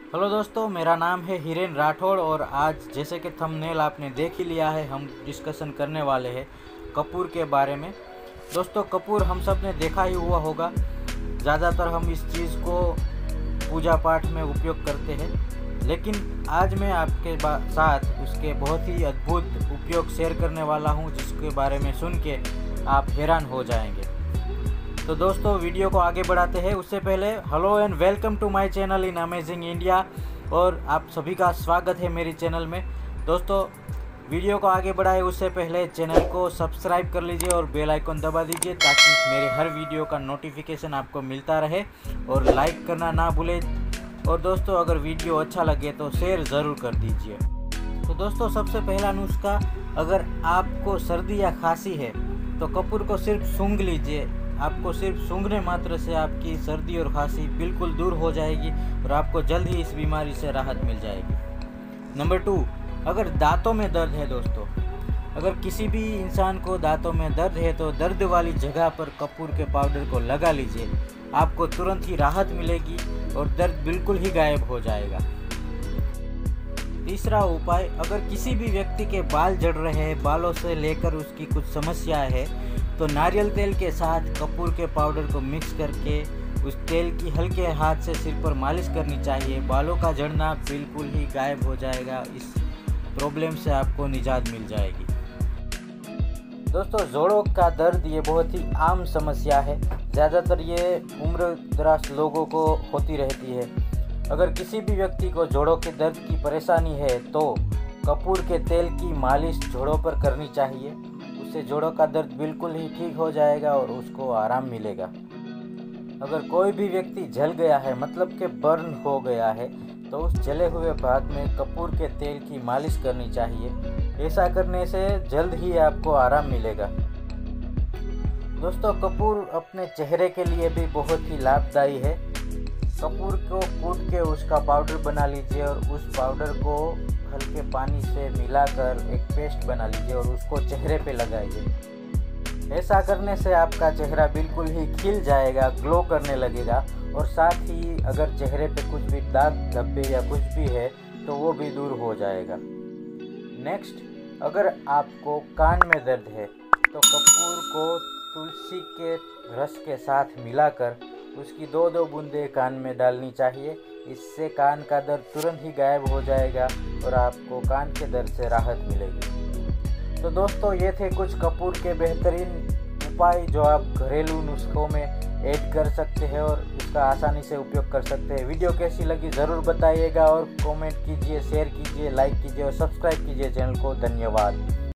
Hello दोस्तों, मेरा नाम है हिरेन राठौड़ और आज जैसे कि थंबनेल आपने देख ही लिया है, हम डिस्कशन करने वाले हैं कपूर के बारे में। दोस्तों, कपूर हम सब ने देखा ही हुआ होगा। ज़्यादातर हम इस चीज़ को पूजा पाठ में उपयोग करते हैं, लेकिन आज मैं आपके साथ उसके बहुत ही अद्भुत उपयोग शेयर करने वाला हूं, जिसके बारे में सुन के आप हैरान हो जाएंगे। तो दोस्तों, वीडियो को आगे बढ़ाते हैं उससे पहले hello and welcome to my channel in amazing India, और आप सभी का स्वागत है मेरी चैनल में। दोस्तों, वीडियो को आगे बढ़ाए उससे पहले चैनल को सब्सक्राइब कर लीजिए और बेल आइकन दबा दीजिए, ताकि मेरे हर वीडियो का नोटिफिकेशन आपको मिलता रहे, और लाइक करना ना भूलें। और दोस्तों, अगर वीडियो अच्छा लगे तो शेयर ज़रूर कर दीजिए। तो दोस्तों, सबसे पहला नुस्खा, अगर आपको सर्दी या खांसी है तो कपूर को सिर्फ सूंघ लीजिए। आपको सिर्फ सूंघने मात्र से आपकी सर्दी और खांसी बिल्कुल दूर हो जाएगी और आपको जल्द ही इस बीमारी से राहत मिल जाएगी। नंबर 2, अगर दांतों में दर्द है दोस्तों, अगर किसी भी इंसान को दांतों में दर्द है तो दर्द वाली जगह पर कपूर के पाउडर को लगा लीजिए। आपको तुरंत ही राहत मिलेगी और दर्द बिल्कुल ही गायब हो जाएगा। तीसरा उपाय, अगर किसी भी व्यक्ति के बाल झड़ रहे हैं, बालों से लेकर उसकी कुछ समस्या है, तो नारियल तेल के साथ कपूर के पाउडर को मिक्स करके उस तेल की हल्के हाथ से सिर पर मालिश करनी चाहिए। बालों का झड़ना बिल्कुल ही गायब हो जाएगा। इस प्रॉब्लम से आपको निजात मिल जाएगी। दोस्तों, जोड़ों का दर्द ये बहुत ही आम समस्या है। ज़्यादातर ये उम्र दराज लोगों को होती रहती है। अगर किसी भी व्यक्ति को जोड़ों के दर्द की परेशानी है तो कपूर के तेल की मालिश जोड़ों पर करनी चाहिए। उससे जोड़ों का दर्द बिल्कुल ही ठीक हो जाएगा और उसको आराम मिलेगा। अगर कोई भी व्यक्ति जल गया है, मतलब कि बर्न हो गया है, तो उस जले हुए भाग में कपूर के तेल की मालिश करनी चाहिए। ऐसा करने से जल्द ही आपको आराम मिलेगा। दोस्तों, कपूर अपने चेहरे के लिए भी बहुत ही लाभदायी है। कपूर को कूट के उसका पाउडर बना लीजिए और उस पाउडर को हल्के पानी से मिलाकर एक पेस्ट बना लीजिए और उसको चेहरे पे लगाइए। ऐसा करने से आपका चेहरा बिल्कुल ही खिल जाएगा, ग्लो करने लगेगा, और साथ ही अगर चेहरे पे कुछ भी दाग धब्बे या कुछ भी है तो वो भी दूर हो जाएगा। नेक्स्ट, अगर आपको कान में दर्द है तो कपूर को तुलसी के रस के साथ मिलाकर उसकी 2-2 बूंदें कान में डालनी चाहिए। इससे कान का दर्द तुरंत ही गायब हो जाएगा और आपको कान के दर्द से राहत मिलेगी। तो दोस्तों, ये थे कुछ कपूर के बेहतरीन उपाय जो आप घरेलू नुस्खों में ऐड कर सकते हैं और इसका आसानी से उपयोग कर सकते हैं। वीडियो कैसी लगी ज़रूर बताइएगा और कमेंट कीजिए, शेयर कीजिए, लाइक कीजिए और सब्सक्राइब कीजिए चैनल को। धन्यवाद।